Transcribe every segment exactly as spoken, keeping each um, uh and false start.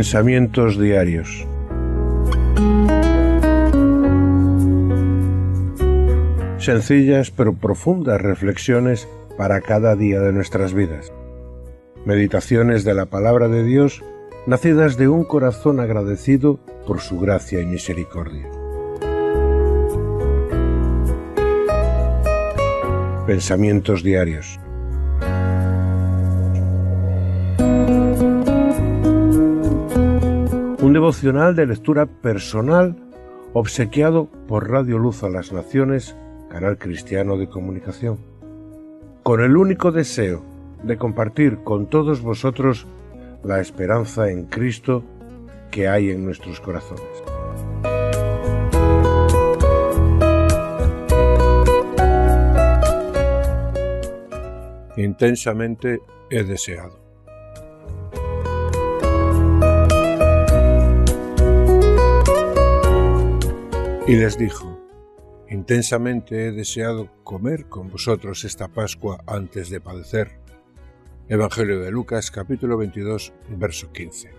Pensamientos diarios. Sencillas pero profundas reflexiones para cada día de nuestras vidas. Meditaciones de la palabra de Dios, nacidas de un corazón agradecido por su gracia y misericordia. Pensamientos diarios. Un devocional de lectura personal obsequiado por Radio Luz a las Naciones, canal cristiano de comunicación, con el único deseo de compartir con todos vosotros la esperanza en Cristo que hay en nuestros corazones. Intensamente he deseado. Y les dijo: intensamente he deseado comer con vosotros esta Pascua antes de padecer. Evangelio de Lucas, capítulo veintidós, verso quince.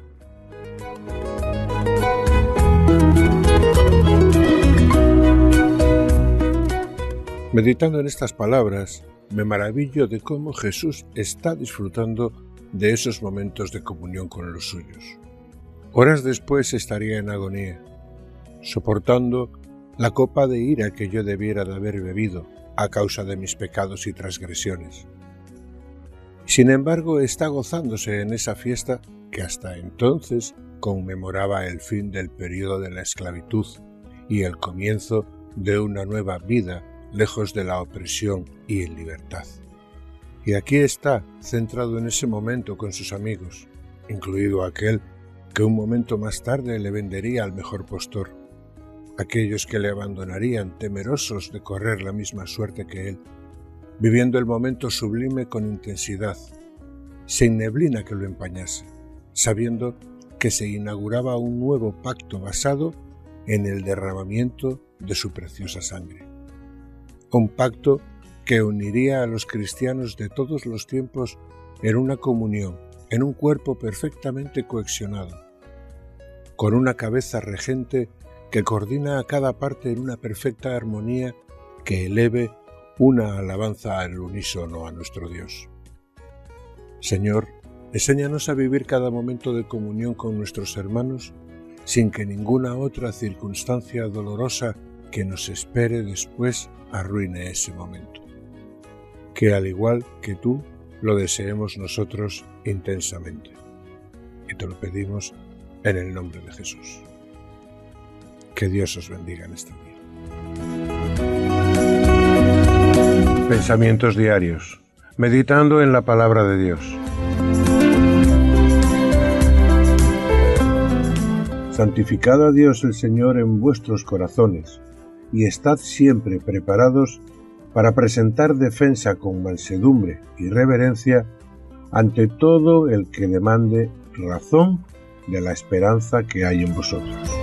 Meditando en estas palabras, me maravillo de cómo Jesús está disfrutando de esos momentos de comunión con los suyos. Horas después estaría en agonía, soportando la copa de ira que yo debiera de haber bebido a causa de mis pecados y transgresiones. Sin embargo, está gozándose en esa fiesta que hasta entonces conmemoraba el fin del período de la esclavitud y el comienzo de una nueva vida lejos de la opresión y en libertad. Y aquí está, centrado en ese momento con sus amigos, incluido aquel que un momento más tarde le vendería al mejor postor, aquellos que le abandonarían temerosos de correr la misma suerte que él, viviendo el momento sublime con intensidad, sin neblina que lo empañase, sabiendo que se inauguraba un nuevo pacto basado en el derramamiento de su preciosa sangre. Un pacto que uniría a los cristianos de todos los tiempos en una comunión, en un cuerpo perfectamente cohesionado, con una cabeza regente que coordina a cada parte en una perfecta armonía que eleve una alabanza al unísono a nuestro Dios. Señor, enséñanos a vivir cada momento de comunión con nuestros hermanos sin que ninguna otra circunstancia dolorosa que nos espere después arruine ese momento. Que al igual que tú, lo deseemos nosotros intensamente. Y te lo pedimos en el nombre de Jesús. Que Dios os bendiga en este día. Pensamientos diarios. Meditando en la palabra de Dios. Santificad a Dios el Señor en vuestros corazones, y estad siempre preparados para presentar defensa con mansedumbre y reverencia ante todo el que demande razón de la esperanza que hay en vosotros.